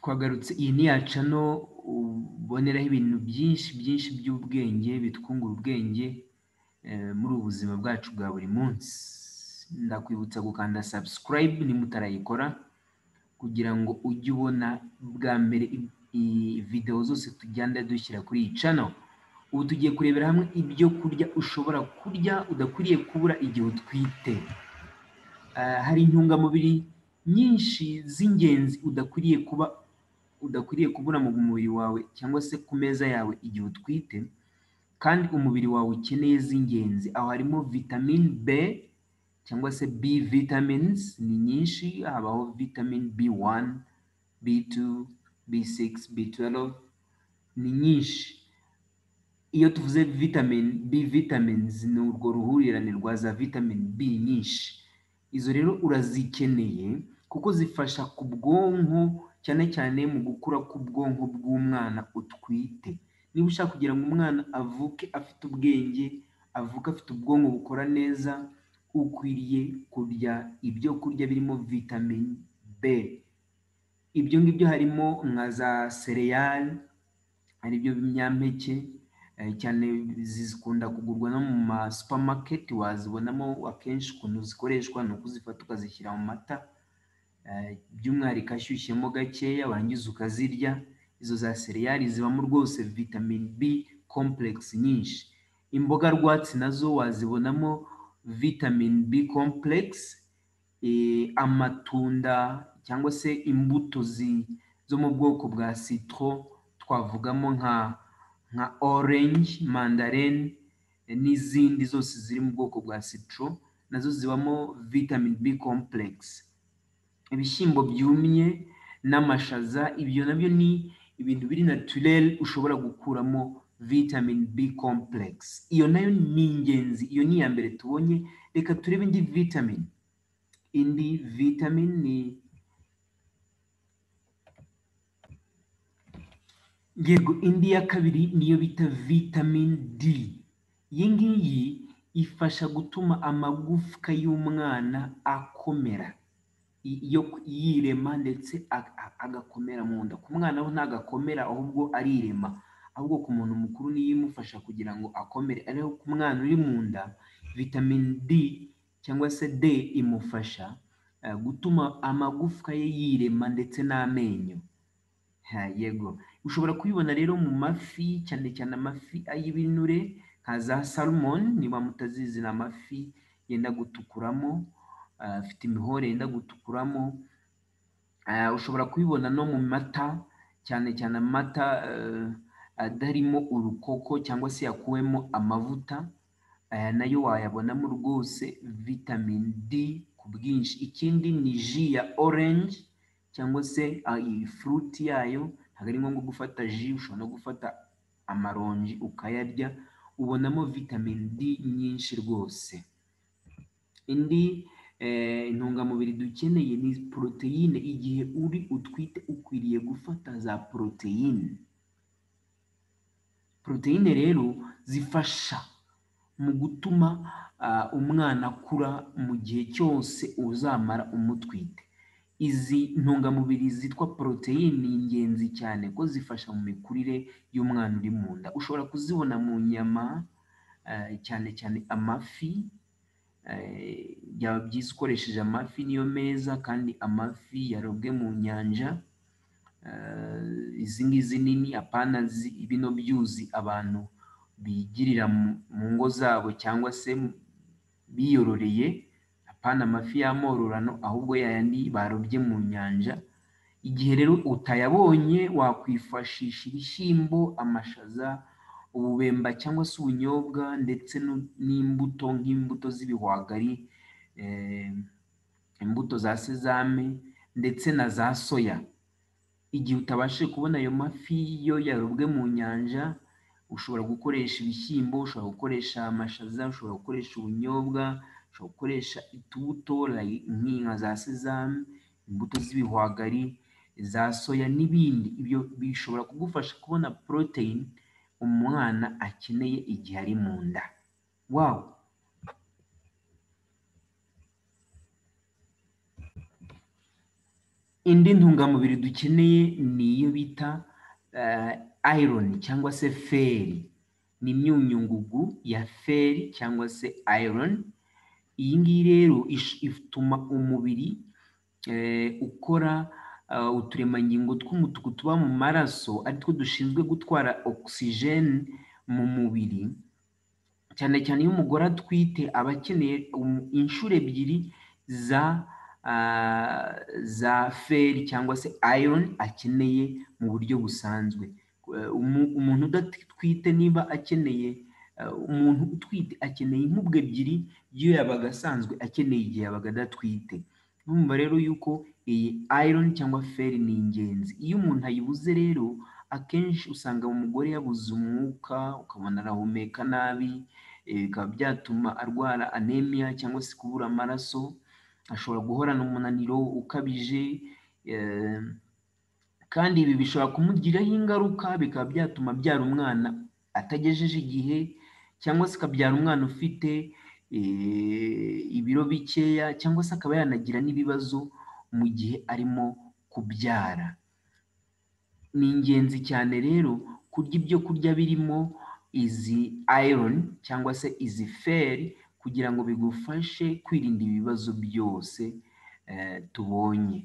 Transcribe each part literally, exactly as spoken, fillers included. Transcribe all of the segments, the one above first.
twagarutse iyi ni yaca no uboneraho ibintu byinshi byinshi by'ubwenge bitwungura ubwenge muri ubu buzima bwacu bwa buri munsi. Ndakwibutsa gukanda subscribe niba utarayikora kugira ngo ujye ubona bwa mbere video zose tugenda dushyira kuri iyi channel. Ubu tugiye kurebera hamwe ibyo kurya ushobora kurya udakwiriye kubura igihe utwite. Hari intungamubiri nyinshi z'ingenzi udakwiriye kuba udakwiriye kubura mu mubiri wawe cyangwa se ku meza yawe igihe utwite, kandi umubiri wawe ukeneye z'ingenzi. Aho harimo vitamine B cyangwa se B vitamins ni nyinshi, habaho vitamine B one, B two, B six, B twelve ni nyinshi. Iyo tuvuze vitamine B vitamins ni urwo ruhurirane rwa za vitamine B nyinshi. Izo rero urazikeneye kuko zifasha ku bwonko, cyane cyane mu gukura k'ubwonko bw'umwana utwite. Niba ushaka kugira ngo umwana avuke afite ubwenge, avuke afite ubwonko bukora neza, ukwiriye kurya ibyo kurya birimo vitamine B. Ibyo ngibyo harimo nka za cereal, ari byo binyampeke, cyane zikunda kugurwa no mu ma supermarket, wazibonamo akenshi. Ukuntu zikoreshwa ni ukuzifata ukazishyira mu mata by'umwihariko ashyushyemo gakeya, warangiza ukazirya. Izo za cereal zibamo rwose vitamine B complex nyinshi. Imboga rwatsi nazo wazibonamo vitamine B complex. Amatunda cyangwa se imbuto zo mu bwoko bwa citron twavugamo nka nka orange, mandarine n'izindi zose ziri mu bwoko bwa citron, nazo zibamo vitamine B complex. Ibishyimbo byumye n'amashaza, ibyo nabyo ni ibintu biri naturel ushobora gukuramo vitamine B complex. Iyo nayo ni ingenzi, iyo ni iya mbere tubonye. Reka turebe indi vitamine. Indi vitamine ni yego indi ya kabiri niyo bita vitamine D. Iyi ngiyi ifasha gutuma amagufwa y'umwana akomera, iyo yirema ndetse agakomera mu nda. Ku mwana ho ntagakomera ahubwo arirema, ahubwo ku muntu mukuru niyo imufasha kugira ngo akomere. Ariko ku mwana uri mu nda, vitamine D cyangwa se D imufasha gutuma amagufwa ye yirema ndetse n'amenyo. Yego ushobora kubibona rero mu mafi, cyane cyane amafi ay'ibinure nka za salmon. Niba mutazizi ni amafi yenda gutukuramo, afite imihore yenda gutukuramo. Ushobora kubibona no mu mata, cyane cyane amata adarimo urukoko cyangwa se yakuwemo amavuta, nayo wayabonamo rwose vitamine D ku bwinshi. Ikindi ni ji ya orange cyangwa se fruit yayo. Ntabwo ari ngombwa gufata ji, ushobora no gufata amaronji ukayarya, ubonamo vitamine D nyinshi rwose. Indi intungamubiri dukeneye ni poroteyine. Igihe uri utwite ukwiriye gufata za poroteyine. Poroteyine rero zifasha mu gutuma umwana akura mu gihe cyose uzamara umutwite. Izi ntungamubiri zitwa poroteyine ni ingenzi cyane ko zifasha mu mikurire y'umwana uri mu nda. Ushobora kuzibona mu nyama, cyane cyane amafi. Byaba byiza ukoresheje amafi, niyo meza, kandi amafi yarobwe mu nyanja. Izi ngizi nini, apana bino byuzi abantu bigirira mu ngo zabo cyangwa se biyororeye. Apana amafi y'amororano, ahubwo yayandi barobye mu nyanja. Igihe rero utayabonye, wakwifashisha ibishyimbo, amashaza, ububemba cyangwa se ubunyobwa, ndetse n'imbuto nk'imbuto z'ibihwagari, imbuto za sezame ndetse na za soya. Igihe utabashije kubona ayo mafi yo yarobwe mu nyanja, ushobora gukoresha ibishyimbo, ushobora gukoresha amashaza, ushobora gukoresha ubunyobwa, ushobora gukoresha utubuto nk'inka za sezame, imbuto z'ibihwagari, za soya n'ibindi. Ibyo bishobora kugufasha kubona protein umwana akeneye igihe ari mu nda. Wow! indi ntungamubiri dukeneye ni iyo bita eh, iron cyangwa se feri. Ni imyunyungugu ya feri cyangwa se iron. Iyi ngiyi rero ish- ituma umubiri eh, ukora uh, uturemangingo tw'umutuku tuba mu maraso, ari two dushinzwe gutwara oxygen mu mubiri. Cyane cyane iyo umugore atwite aba akeneye um- inshuro ebyiri za ah, za feri cyangwa se iron akeneye mu buryo busanzwe. Eh, umu- umuntu udatwite niba akeneye eh, umuntu utwite akeneye inkubwe ebyiri iyo yabaga asanzwe akeneye igihe yabaga adatwite. Urumva rero yuko iyi iron cyangwa feri ni ingenzi. Iyo umuntu ayibuze rero, akenshi usanga umugore yabuze umwuka, ukabona arahumeka nabi, eh, bikaba byatuma arwara anemia cyangwa se kubura amaraso. Ashobora guhorana umunaniro ukabije, eh, kandi ibi bishobora kumugiraho ingaruka, bikaba byatuma abyara umwana atagejeje igihe, cyangwa se akabyara umwana ufite eh, ibiro bikeya, cyangwa se akaba yanagira n'ibibazo mu gihe arimo kubyara. Ni ingenzi cyane rero kurya ibyo kurya birimo izi iron cyangwa se izi feri kugira ngo bigufashe kwirinda ibibazo byose eh, tubonye.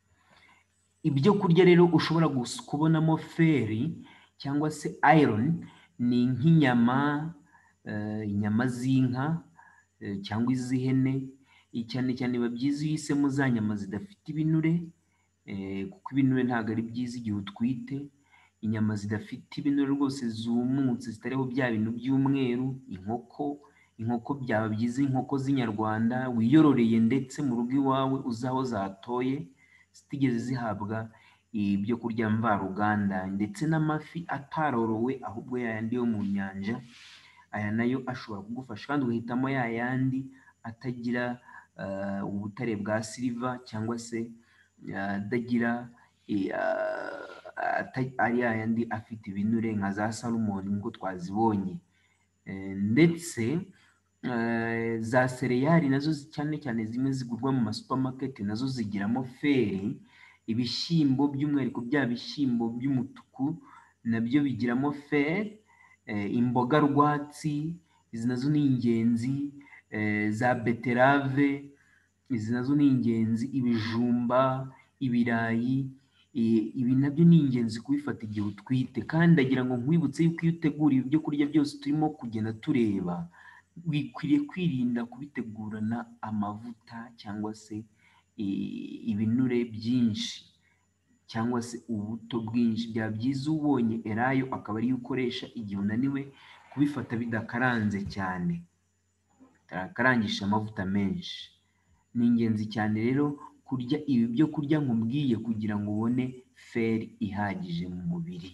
Ibyo kurya rero ushobora gus- kubonamo feri cyangwa se iron ni nk'inyama, eh, inyama z'inka eh, cyangwa iz'ihene. I- cyane cyane biba byiza iyo uhisemo za nyama zidafite ibinure, eh, kuko ibinure ntabwo ari byiza igihe utwite. Inyama zidafite ibinure rwose zumutse zitariho bya bintu by'umweru, inkoko. Inkoko byaba byiza inkoko z'inyarwanda wiyororeye ndetse mu rugo iwawe uzi aho zatoye, zitigeze zihabwa ibyo kurya mvaruganda, ndetse n'amafi atarorowe ahubwo yayandi yo mu nyanja. Aya nayo ashobora kugufasha, kandi ugahitamo ya yandi atagira eh, ubutare bwa silver, cyangwa se eh, adagira eh, ata- ari ya yandi afite ibinure nka za salmon nk'uko twazibonye. Eh, ndetse eh, za sereyali nazo zi- cyane cyane zimwe zigurwa mu masupamaketi nazo zigiramo feri. Ibishyimbo by'umwihariko bya bishyimbo by'umutuku nabyo bigiramo feri. Eh, imboga rwatsi izi nazo ni ingenzi. Eh, za beterave izi nazo ni ingenzi. Ibijumba, ibirayi, eh, ibi nabyo ni ingenzi kubifata igihe utwite. Kandi ndagira ngo nkwibutse yuko iyo utegura ibyo kurya byose turimo kugenda tureba, wikwiriye kwirinda kubitegurana amavuta cyangwa se eh, ibinure byinshi cyangwa se ubuto bwinshi. Byaba byiza ubonye elayo akaba ariyo ukoresha igihe unaniwe kubifata bidakaranze cyane, bitakarangisha amavuta menshi. Ni ingenzi cyane rero kurya ibi byo kurya nkubwiye kugira ngo ubone feri ihagije mu mubiri.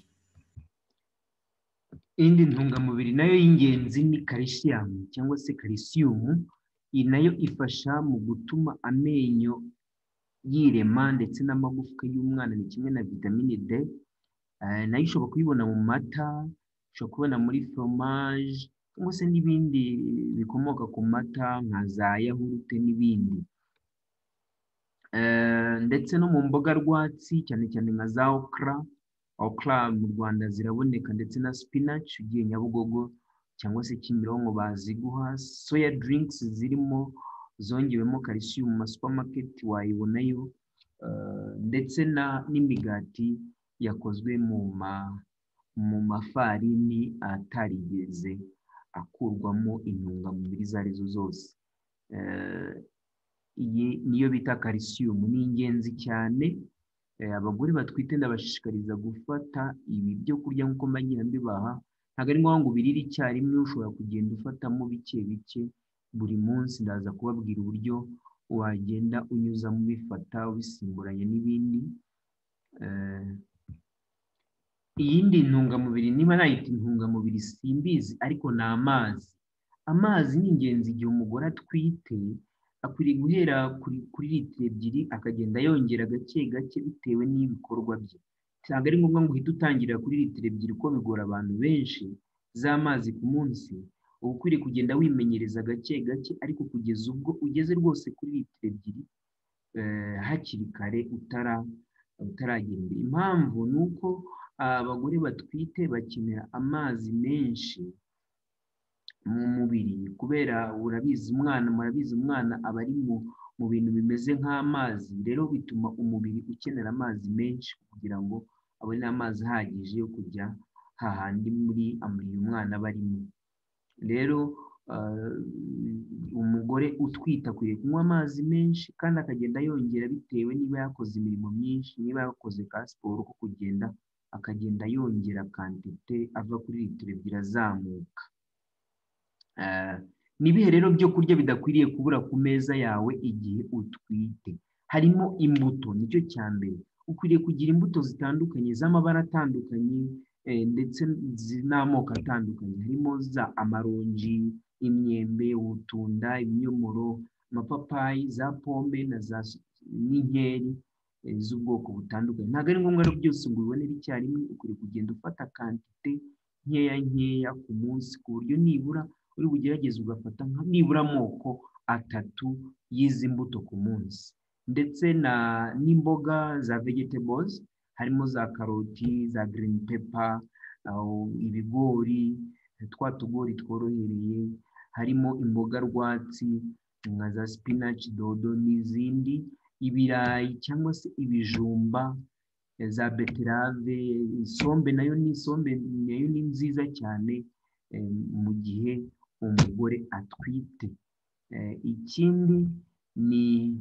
Indi ntungamubiri nayo y'ingenzi ni calcium cyangwa se calcium. Iyi nayo ifasha mu gutuma amenyo yirema ndetse n'amagufwa y'umwana, ni kimwe na vitamine D. Eh, nayo ushobora kuyibona mu mata, ushobora kubona muri fromage cyangwa se n'ibindi bikomoka ku mata nka za yahurute n'ibindi. Eh, ndetse no mu mboga rwatsi cyane cyane nka za okra. Okra mu Rwanda ziraboneka, ndetse na spinach ugiye Nyabugogo cyangwa se Kimironko baziguha. Soya drinks zirimo zongewemo calcium mu masupamaketi wayibonayo. Eh, ndetse na n'imigati yakozwe mu ma mu mafarini atarigeze akurwamo intungamubiri izo arizo zose. Eh, iyi niyo bita calcium, ni ingenzi cyane. Eh, abagore batwite ndabashishikariza gufata ibi byo kurya nk'uko mbagira mbibaha. Ntabwo ari ngombwa ngo ubirire icyarimwe, ushobora kugenda ufatamo bike bike buri munsi. Ndaza kubabwira uburyo wagenda unyuzamo ubifata ubisimburanya n'ibindi. Eh, iyindi ntungamubiri, niba nayita intungamubiri simbizi, ariko ni amazi. Amazi ni ingenzi igihe umugore atwite. Akwiriye guhera kuri, kuri litiro ebyiri akagenda yongera gake gake bitewe n'ibikorwa bye. Ntabwo ari ngombwa ngo uhite utangirira kuri litiro ebyiri kuko bigora abantu benshi z'amazi ku munsi. Uba ukwiriye kugenda wimenyereza gake gake, ariko kugeza ubwo ugeze rwose kuri litiro ebyiri hakiri kare utaragera imbere. Impamvu ni uko abagore batwite bakenera amazi menshi mu mubiri, kubera urabizi umwana murabizi umwana aba ari mu bintu bimeze nk'amazi, rero bituma umubiri ukenera amazi menshi kugira ngo abone amazi ahagije yo kujya hahandi muri uyu mwana aba arimo. Rero umugore utwite akwiriye kunywa amazi menshi kandi akagenda yongera bitewe niba yakoze imirimo myinshi, niba yakoze ka siporo ko kugenda akagenda yongera kantite ava kuri litiro ebyiri azamuka. Ni ibihe rero byo kurya bidakwiriye kubura ku meza yawe igihe utwite? Harimo imbuto, nicyo cya mbere. Ukwiriye kugira imbuto zitandukanye z'amabara atandukanye ndetse n'amoko atandukanye, harimo za amaronji, imyembe, ubutunda, ibinyomoro, amapapayi, za pomme na za n'inkeri z'ubwoko butandukanye. Ntabwo ari ngombwa rero byose ngo ubibonere icyarimwe, ukwiriye kugenda ufata kantite nkeya nkeya ku munsi, ku buryo nibura uri bugerageze ugafata nibura amoko atatu y'izi mbuto ku munsi. Ndetse n'imboga za vegetables, harimo za karoti, za green pepper, ibigori, twa tugori tworohereye, harimo imboga rwatsi nka za spinach, dodo n'izindi, ibirayi cyangwa se ibijumba, za beterave, isombe nayo ni isombe nayo ni nziza cyane mu gihe umugore atwite. Ikindi ni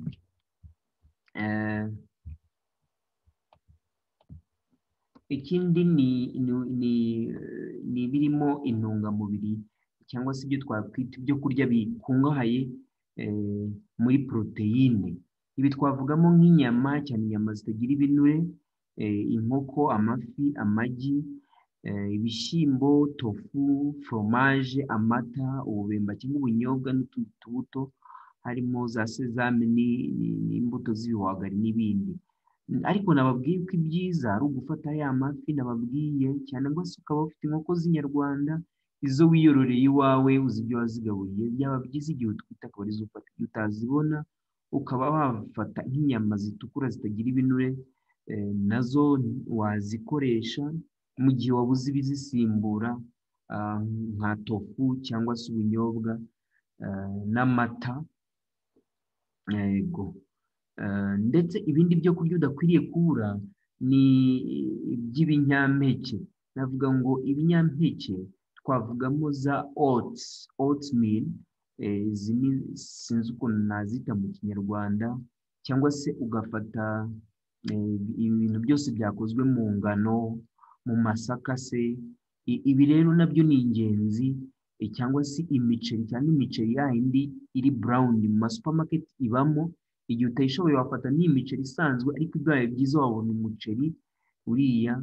ikindi ni ni ibirimo intungamubiri cyangwa se ibyo twakwita ibyo kurya bikungahaye muri poroteyine. Ibi twavugamo nk'inyama, cyane inyama zitagira ibinure, inkoko, amafi, amagi, ibishyimbo, tofu, foromaje, amata, ububemba cyangwa ubunyobwa n'utundi tubuto, harimo za sezame n'imbuto z'ibihwagari n'ibindi. Ariko nababwiye ko ibyiza ari ugufata ya mafi nababwiye, cyane ngo se ukaba ufite inkoko z'inyarwanda, izo wiyororeye iwawe uzi ibyo wazigaburiye, byaba byiza igihe utwite akaba arizo ufata. Igihe utazibona ukaba wafata nk'inyama zitukura zitagira ibinure, nazo wazikoresha mu gihe wabuze ibizisimbura nka tofu cyangwa se ubunyobwa n'amata. Yego. Ndetse ibindi byo kurya udakwiriye kubura ni iby'ibinyampeke. Navuga ngo ibinyampeke twavugamo za oats, oatmeal, izi ni sinzi ukuntu nazita mu kinyarwanda, cyangwa se ugafata ibintu byose byakozwe mu ngano, mu masaka se. Ibi rero nabyo ni ingenzi, cyangwa se imiceri, cyangwa imiceri yindi iri brown mu masupermarket ibamo. Igihe utayishoboye wafata n'imiceri isanzwe, ariko ibyaye byiza wabona umuceri uriya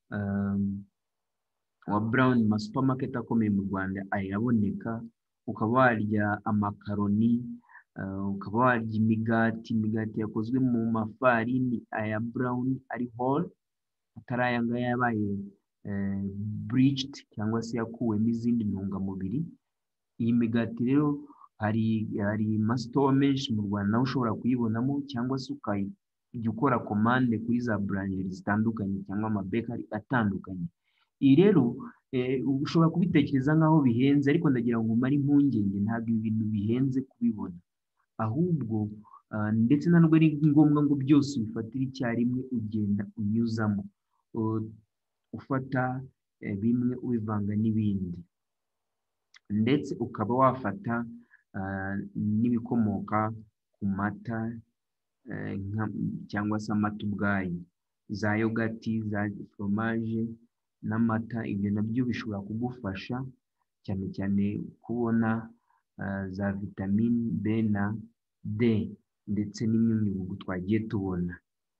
wa brown mu masupermarket akomeye mu Rwanda ayaboneka. Ukaba warya amakaroni, ukaba warya imigati, imigati yakozwe mu mafarini aya brown ari whole, atari aya ngaya yabaye bleached cyangwa se yakuwemo izindi ntungamubiri. Iyi migati rero hari hari amasitowa menshi mu Rwanda nawe ushobora kuyibonamo, cyangwa se ukajya ukora komande kuri za boulangerie zitandukanye cyangwa amabekari atandukanye. Iyi rero ushobora kubitekereza nk'aho bihenze, ariko ndagira ngo umare impungenge, ntabwo ibi bintu bihenze kubibona, ahubwo ndetse ntabwo ari ngombwa ngo byose ubifatire icyarimwe, ugenda unyuzamo ufata bimwe ubivanga n'ibindi. Ndetse ukaba wafata n'ibikomoka ku mata cyangwa se amata ubwayo, za yogati, za foromaje n'amata. Ibyo nabyo bishobora kugufasha cyane cyane kubona za vitamine B na D ndetse n'imyunyungugu twagiye tubona.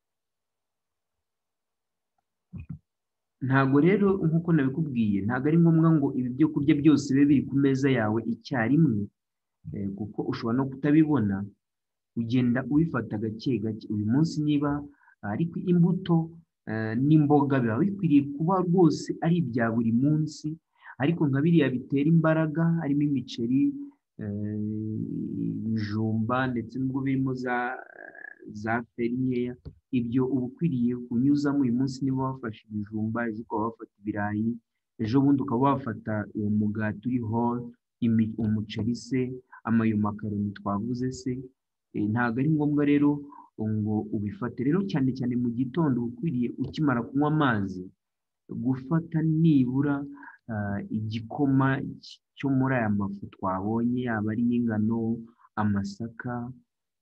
Ntabwo rero nk'uko nabikubwiye, ntabwo ari ngombwa ngo ibi byo kurya byose bibe biri ku meza yawe icyarimwe, kuko ushobora no kutabibona. Ugenda ubifata gake gake. Uyu munsi niba ariko imbuto n'imboga biba bikwiriye kuba rwose ari ibya buri munsi, ariko nka biriya bitera imbaraga harimo imiceri, ibijumba, ndetse n'ubwo birimo za za feri nkeya. Ibyo uba ukwiriye kunyuzamo uyu munsi niba wafashe ibijumba, ejo ukaba wafata ibirayi, ejo bundi ukaba wafata uwo mugati uriho umuceri se, amayo makaroni twavuze se. Ntabwo ari ngombwa rero ngo ubifate. Rero cyane cyane mu gitondo ukwiriye ukimara kunywa amazi gufata nibura igikoma cyo muri aya mafu twabonye, yaba ari y'ingano, amasaka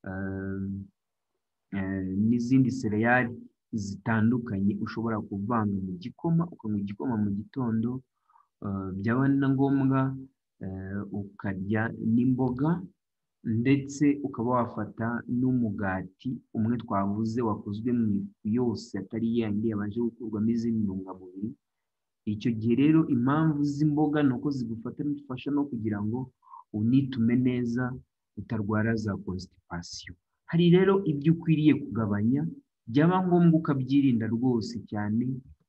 n'izindi sereyali zitandukanye ushobora kuvanga mu gikoma, ukanywa igikoma mu gitondo. Byaba na ngombwa ukarya n'imboga, ndetse ukaba wafata n'umugati umwe twavuze wakozwe mu ifu yose atari yandi yabanje gukurwamo izindi ntungamubiri. Icyo gihe rero impamvu z'imboga ni uko zigufasha no kugira ngo unitume neza utarwara za constipation. Hari rero ibyo ukwiriye kugabanya, byaba ngombwa ukabyirinda rwose cyane,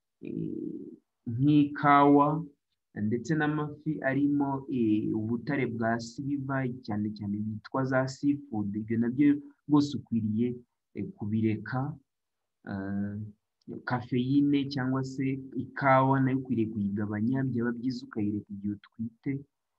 nk'ikawa ndetse n'amafi arimo ubutare bwa silver cyane cyane bitwa za seafood. Ibyo nabyo rwose ukwiriye kubireka. Kafeyine cyangwa se ikawa nayo ukwiriye kuyigabanya, byaba byiza ukayireka igihe utwite.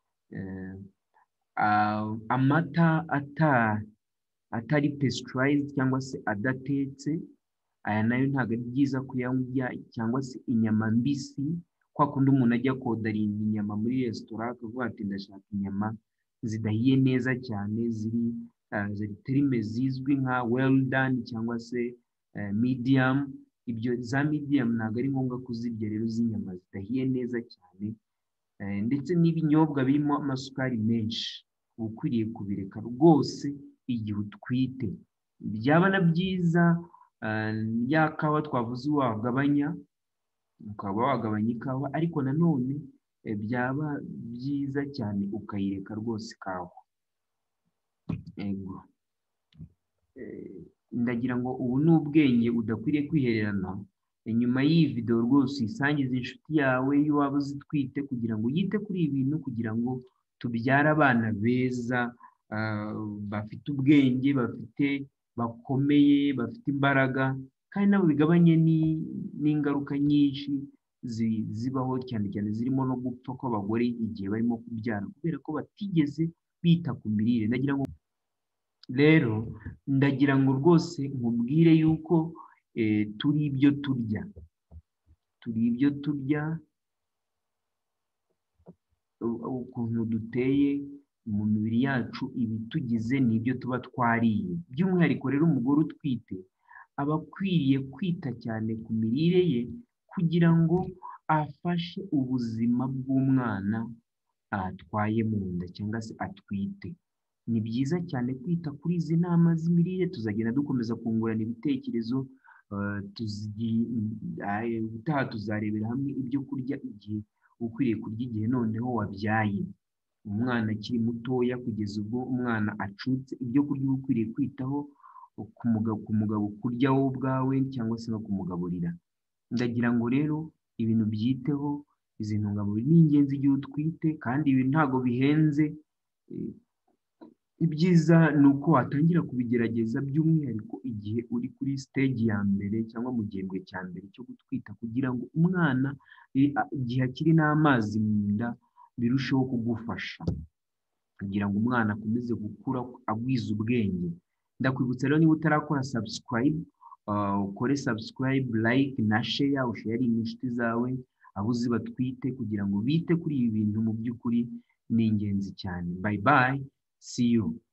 Amata atari pasteurized cyangwa se adatetse, aya nayo ntabwo ari byiza kuyarya, cyangwa se inyama mbisi. Kwa kundi umuntu ajya kodarinda inyama muri resitora akavuga ati ndashaka inyama zidahiye neza cyane, ziri terime zizwi nka well done cyangwa se medium. Ibyo za medium ntabwo ari ngombwa kuzirya rero z'inyama zidahiye neza cyane. Ndetse n'ibinyobwa birimo amasukari menshi ukwiriye kubireka rwose igihe utwite. Byaba na byiza ya kawa twavuze wagabanya, ukaba wagabanya ikawa, ariko nanone byaba byiza cyane ukayireka rwose ikawa. Ego. Ndagira ngo ubu ni ubwenge udakwiriye kwihererana. Nyuma y'iyi video rwose uyisangize inshuti yawe iyo waba uzitwite, kugira ngo yite kuri ibi bintu, kugira ngo tubyare abana beza, bafite ubwenge, bafite bakomeye, bafite imbaraga, kandi nabo bigabanye n'ingaruka nyinshi zibaho, cyane cyane zirimo no gupfa kw'abagore igihe barimo kubyara kubera ko batigeze bita ku mirire. Ndagira ngo rero ndagira ngo rwose nkubwire yuko turi ibyo turya, turi ibyo turya, ukuntu duteye mu mibiri yacu, ibitugize ni ibyo tuba twariye. By'umwihariko rero umugore utwite aba akwiriye kwita cyane ku mirire ye kugira ngo afashe ubuzima bw'umwana atwaye mu nda cyangwa se atwite. Ni byiza cyane kwita kuri izi nama z'imirire. Tuzagenda dukomeza kungurana ibitekerezo, ubutaha tuzarebera hamwe ibyo kurya igihe ukwiriye kurya igihe noneho wabyaye, umwana akiri mutoya kugeza ubwo umwana acutse, ibyo kurya uba ukwiriye kwitaho ku mugabo kurya wowe ubwawe cyangwa se no kumugaburira. Ndagira ngo rero ibintu byiteho, izi ntungamubiri ni ingenzi igihe utwite, kandi ibi ntabwo bihenze. Ibyiza ni uko watangira kubigerageza, by'umwihariko igihe uri kuri stage ya mbere cyangwa mu gihembwe cya mbere cyo gutwita, kugira ngo umwana igihe akiri n'amazi mu nda birusheho kugufasha kugira ngo umwana akomeze gukura agwiza ubwenge. Ndakwibutsa rero niba utarakora subscribe, ukore subscribe, like na share, usharinge inshuti zawe abo uzi batwite, kugira ngo bite kuri ibi bintu mu by'ukuri ni ingenzi cyane. Bye bye, see you.